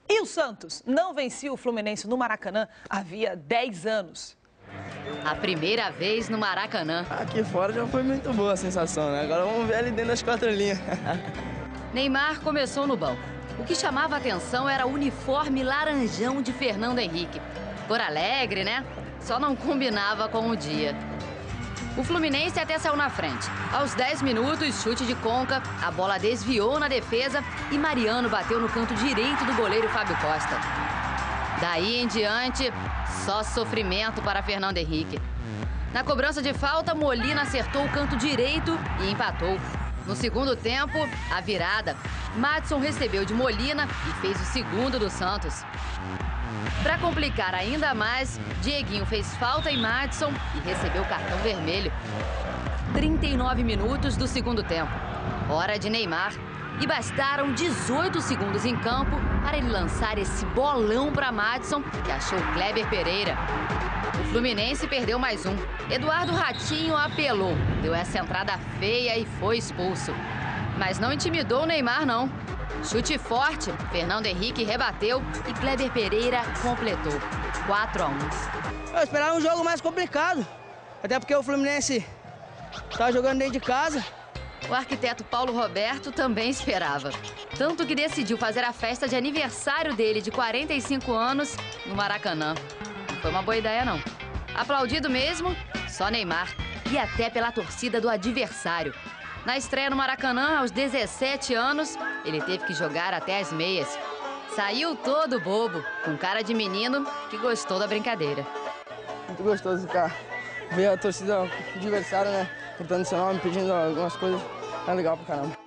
E o Santos não vencia o Fluminense no Maracanã havia 10 anos. A primeira vez no Maracanã. Aqui fora já foi muito boa a sensação, né? Agora vamos ver ali dentro das quatro linhas. Neymar começou no banco. O que chamava a atenção era o uniforme laranjão de Fernando Henrique. Cor alegre, né? Só não combinava com o dia. O Fluminense até saiu na frente. Aos 10 minutos, chute de Conca, a bola desviou na defesa e Mariano bateu no canto direito do goleiro Fábio Costa. Daí em diante, só sofrimento para Fernando Henrique. Na cobrança de falta, Molina acertou o canto direito e empatou. No segundo tempo, a virada. Madison recebeu de Molina e fez o segundo do Santos. Para complicar ainda mais, Dieguinho fez falta em Madison e recebeu cartão vermelho. 39 minutos do segundo tempo. Hora de Neymar. E bastaram 18 segundos em campo para ele lançar esse bolão para Madison, que achou Kleber Pereira. O Fluminense perdeu mais um. Eduardo Ratinho apelou, deu essa entrada feia e foi expulso. Mas não intimidou o Neymar, não. Chute forte, Fernando Henrique rebateu e Kleber Pereira completou. 4-1. Eu esperava um jogo mais complicado, até porque o Fluminense tá jogando dentro de casa. O arquiteto Paulo Roberto também esperava. Tanto que decidiu fazer a festa de aniversário dele de 45 anos no Maracanã. Não foi uma boa ideia, não. Aplaudido mesmo, só Neymar. E até pela torcida do adversário. Na estreia no Maracanã, aos 17 anos, ele teve que jogar até as meias. Saiu todo bobo, com cara de menino que gostou da brincadeira. Muito gostoso ficar, ver a torcida adversária, né? Gritando seu nome, pedindo algumas coisas. É legal pra caramba.